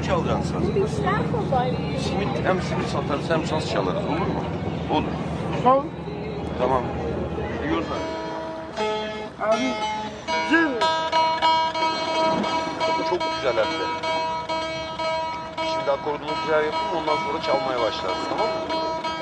çalacaksın sazı? Simit, hem simit satarız hem saz çalarız, olur mu? Olur. Tamam. Tamam. İyi günler. Abi, güzel. Çok güzel hem de. Şimdi akordunu güzel yapayım, ondan sonra çalmaya başlarız, tamam mı?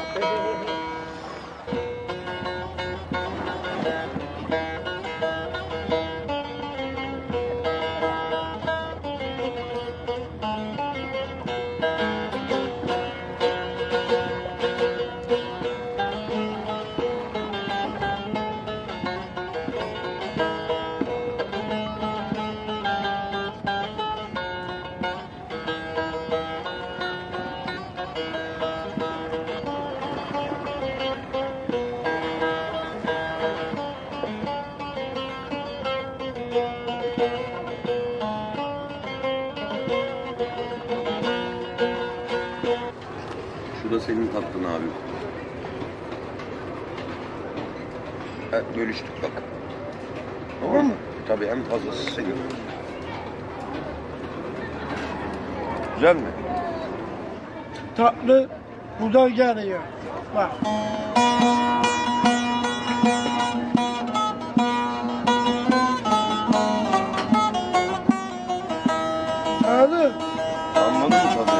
Şu da senin tatlın abi. Bölüştük bak. Tamam mı? Tabii, hem fazlası senin. Güzel mi? Tatlı buradan geliyor. Bak. Anladın? Anladın mı tadı?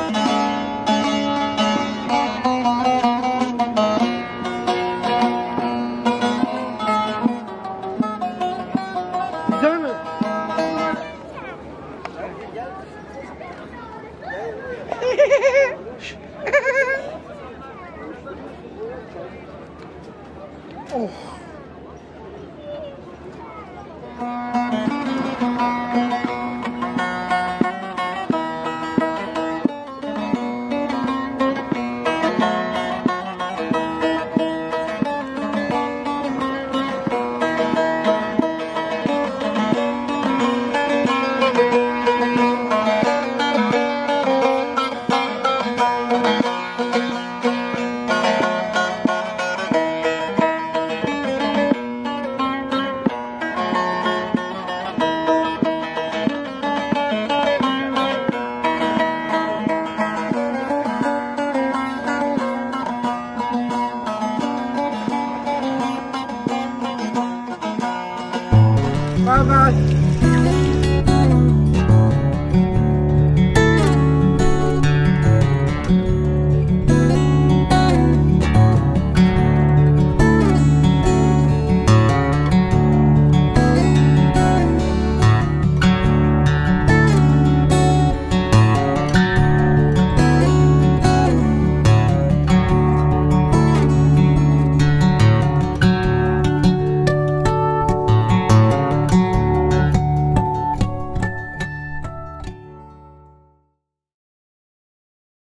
Güzel mi? Oh.